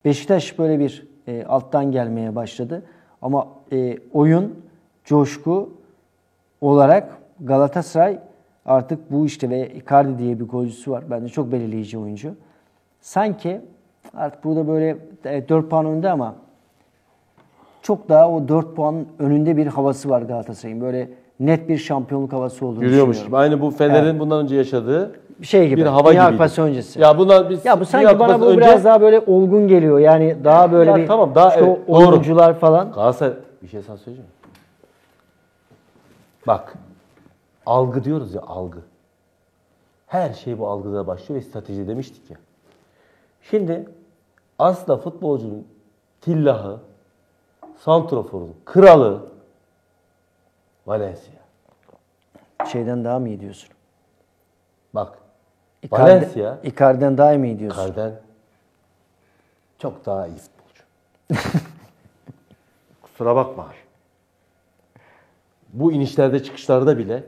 Beşiktaş böyle bir alttan gelmeye başladı. Ama oyun, coşku olarak Galatasaray artık bu işte ve Icardi diye bir golcüsü var. Bence çok belirleyici oyuncu. Sanki artık burada böyle 4 puan önde ama çok daha o 4 puanın önünde bir havası var Galatasaray'ın. Böyle net bir şampiyonluk havası olduğunu Yürüyormuş. düşünüyorum. Aynı bu Fener'in bundan önce yaşadığı Şey gibi. bir hava Dünya gibiydi. Kupası öncesi. Ya bunlar biz Ya bu sanki bana bu biraz daha böyle olgun geliyor. Yani daha böyle bir tamam, daha işte evet, o oyuncular falan. Galatasaray bir şey sana söyleyeceğim. Bak. Algı diyoruz ya, algı. Her şey bu algıda başlıyor ve strateji demiştik ya. Şimdi aslında futbolcunun tillahı, santraforun kralı Valencia. Şeyden daha mı iyi diyorsun? Bak. Valencia Icardi'den daha mı iyi diyorsun? Icardi'den çok daha iyi futbolcu. Kusura bakma. Bu inişlerde çıkışlarda bile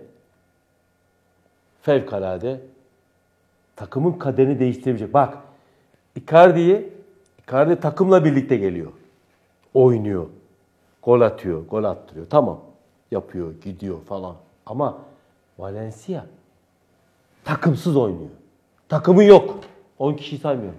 fevkalade takımın kaderini değiştirebilecek. Bak, Icardi takımla birlikte geliyor. Oynuyor. Gol atıyor, gol attırıyor. Tamam. Yapıyor, gidiyor falan. Ama Valencia takımsız oynuyor. Takımı yok. 10 kişiyi saymıyorum.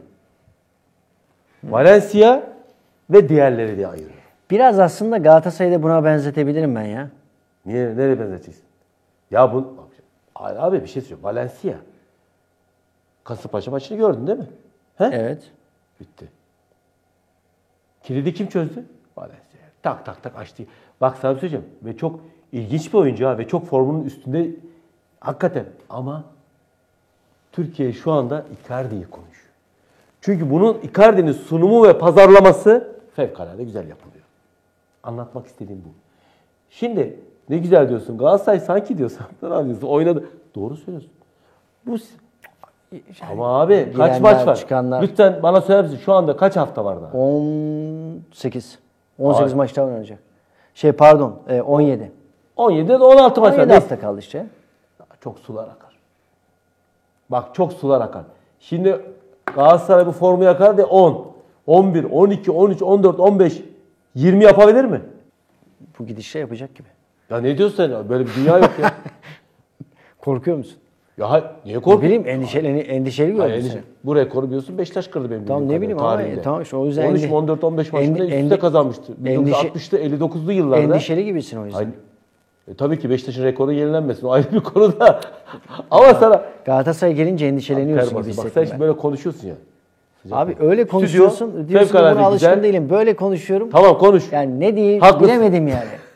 Valencia ve diğerleri diye ayırıyor. Biraz aslında Galatasaray'da buna benzetebilirim ben ya. Niye? Nereye benzeteceksin? Ya bu... Abi bir şey söyleyeyim. Valencia. Kasımpaşa maçını gördün değil mi? He? Evet. Bitti. Kilidi kim çözdü? Valencia. Tak tak tak açtı. Bak sana bir şey söyleyeceğim. Ve çok ilginç bir oyuncu ha. Ve çok formunun üstünde. Hakikaten. Ama Türkiye şu anda Icardi'yi konuşuyor. Çünkü bunun Icardi'nin sunumu ve pazarlaması fevkalade güzel yapılıyor. Anlatmak istediğim bu. Şimdi ne güzel diyorsun. Galatasaray sanki diyorsun. Ne yapıyorsun? Oynadı. Doğru söylüyorsun. Bu ama abi kaç maç var? Çıkanlar. Lütfen bana söyler misin? Şu anda kaç hafta var daha? 18. 18 maçta oynanacak. 17. 17'de de 16 maç var. 17 hafta kaldı işte. Çok sular akar. Bak çok sular akar. Şimdi Galatasaray bu formu yakar diye 10, 11, 12, 13, 14, 15, 20 yapabilir mi? Bu gidişle yapacak gibi. Ya ne diyorsun sen? Böyle bir dünya yok ya. Korkuyor musun? Ya niye korkuyorsun? Bileyim endişeli gördüm seni. Bu rekoru biliyorsun Beşiktaş kırdı benim Tamam ne bileyim ama tamam işte o yüzden 13, 14, 15 maçında üst üste kazanmıştı. 1960'lı 59'lu yıllarda. Endişeli gibisin o yüzden. Tabii ki Beşiktaş'ın rekoru yenilenmesin. O ayrı bir konu da. Ama sana... Galatasaray gelince endişeleniyorsun gibi hissettim. Bak sen şimdi böyle konuşuyorsun ya. Abi öyle konuşuyorsun. Diyorsun buna alışkın değilim. Böyle konuşuyorum. Tamam konuş. Yani ne diyeyim Haklısın. bilemedim yani.